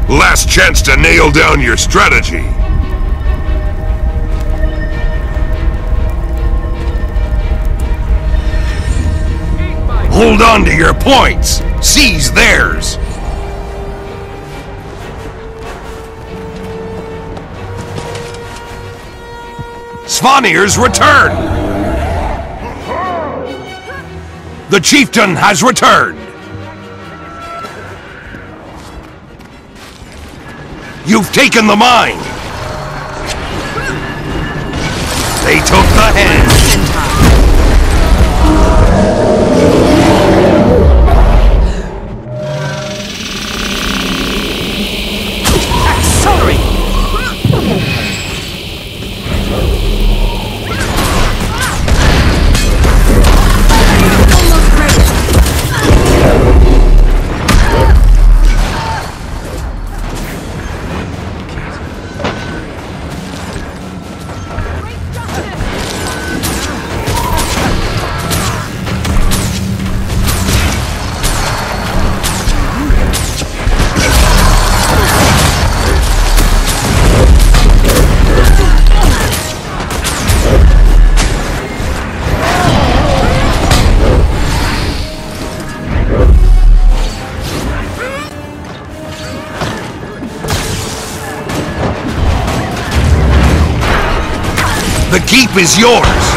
Last chance to nail down your strategy. Hold on to your points. Seize theirs. Svanir's return. The chieftain has returned. You've taken the mine. They took the hand. Accelerate. The keep is yours!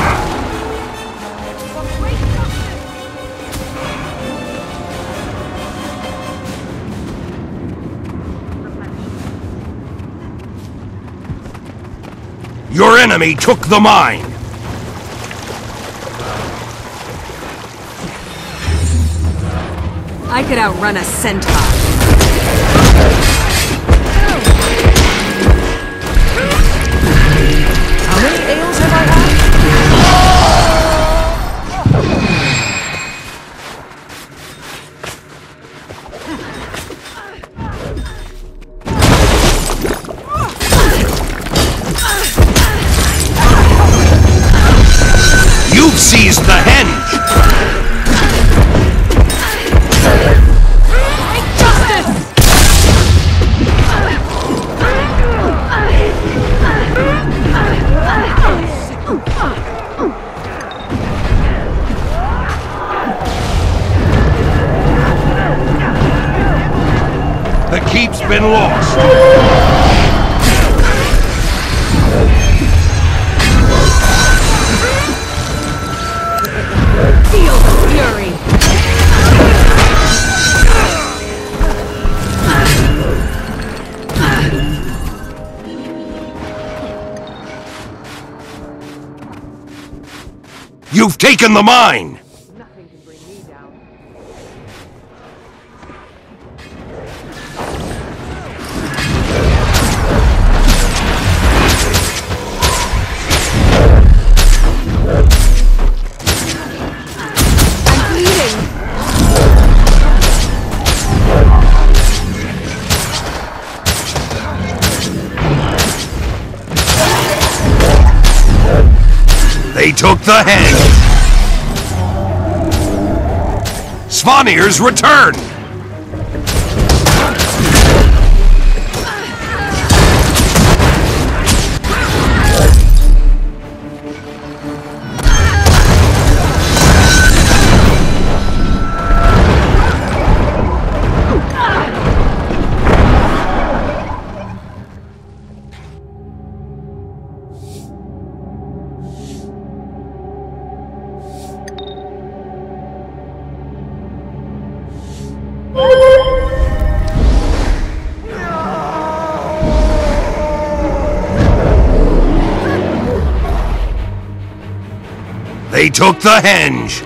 Your enemy took the mine! I could outrun a centaur. How many ales have I had? You've seized the henge! The keep's been lost. Feel the fury. You've taken the mine! Nothing can bring me down. I'm bleeding. They took the henge! Svanir's return! They took the henge!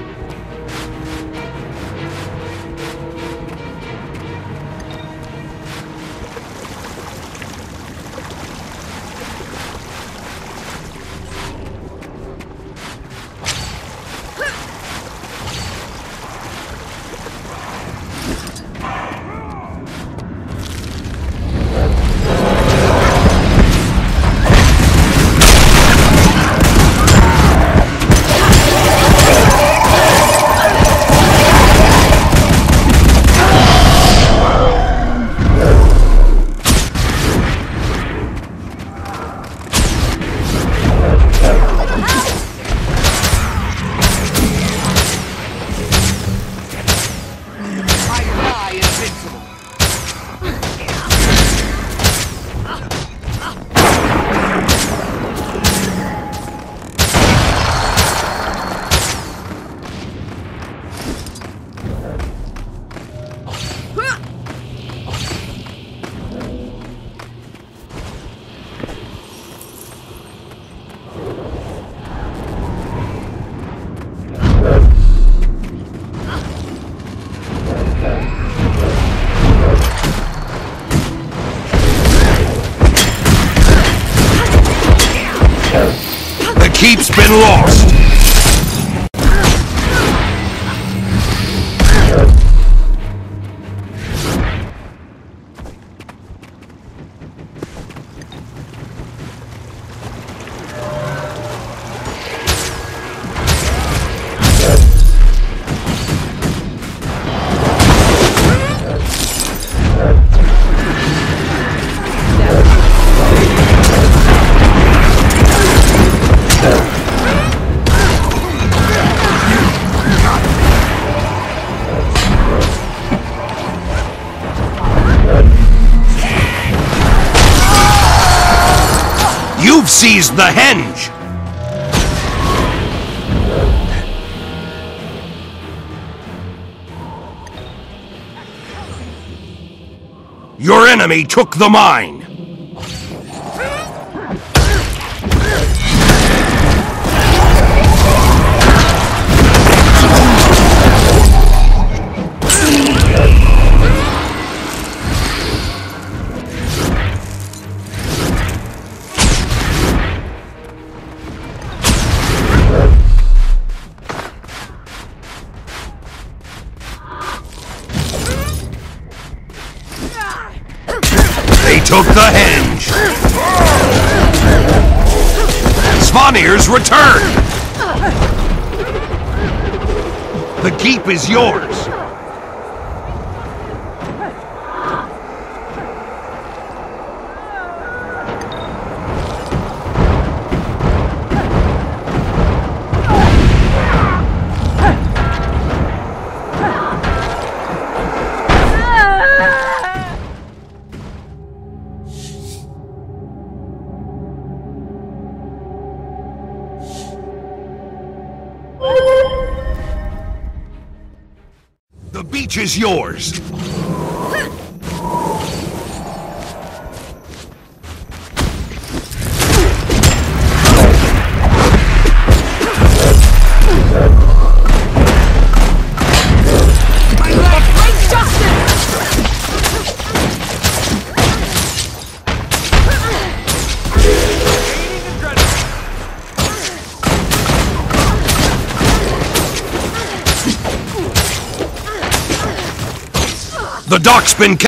Map's been lost. You've seized the henge! Your enemy took the mine! They took the henge! Svanir's returned! The keep is yours! The beach is yours! The dock's been